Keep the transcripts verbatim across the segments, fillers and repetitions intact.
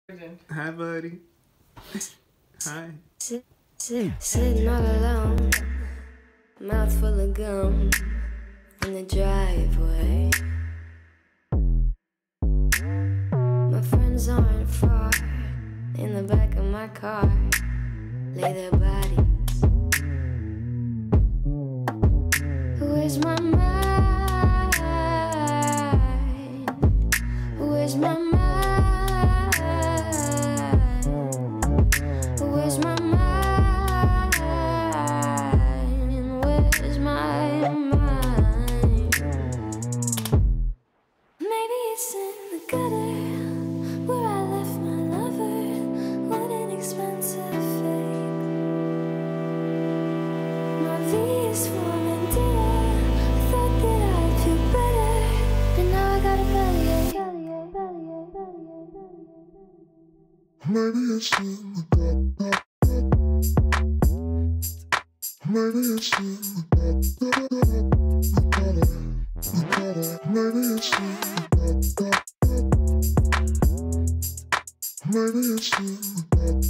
Hi, buddy. Hi. Sit, sit, sitting all alone, mouth full of gum in the driveway. My friends aren't far, in the back of my car, lay their bodies. Where's my mind? Where's my mind? Where's my mind? Where's my mind? Maybe it's in the gutter where I left my lover. What an expensive fate. My V is for vendetta. I thought that I'd feel better, but now I got a bellyache. Maybe it's in the gutter. Maybe it's in the gutter. Maybe it's in the gutter. Maybe it's in the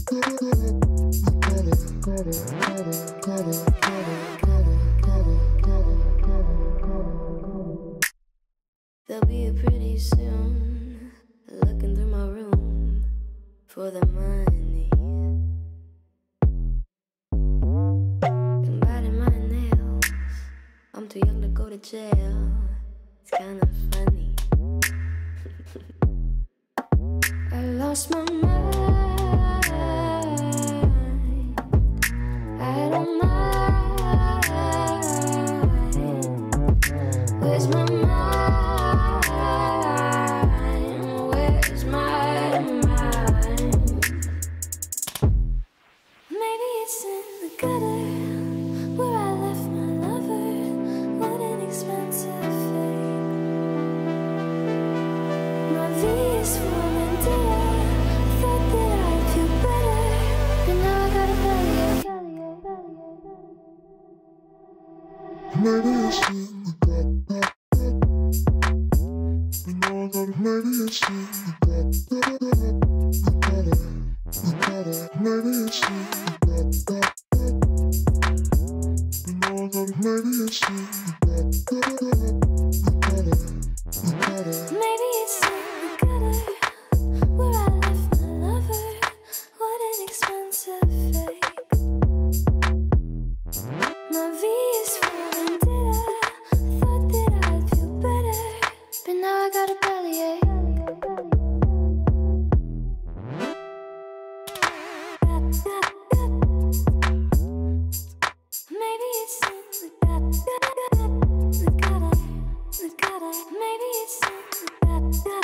They'll be here pretty soon, looking through my room for the money. And biting my nails, I'm too young to go to jail. It's kinda funny. I lost my mind. I don't mind. Where's my mind? Where's my mind? Maybe it's in the gutter where I left my lover. What an expensive fate. My V is for vendetta. I thought that I'd feel better, but now I got a bellyache. Maybe it's in the gutter. But now I got maybe it's in the gutter. Maybe it's in the gutter. But now I got maybe it's in the gutter. Maybe it's in the gutter where I left my lover. What an expensive fate. My V is for vendetta. I thought that I'd feel better, but now I got a bellyache. Maybe it's in the gutter, the gutter, the gutter. Maybe it's in the gutter.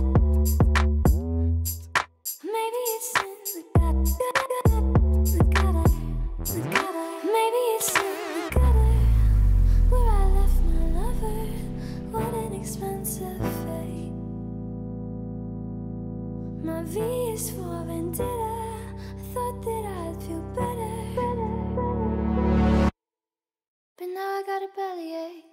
Maybe it's in the gutter, the gutter, the gutter. Maybe it's in the gutter where I left my lover. What an expensive fate. My V is for vendetta. I thought that I'd feel better, but now I got a bellyache.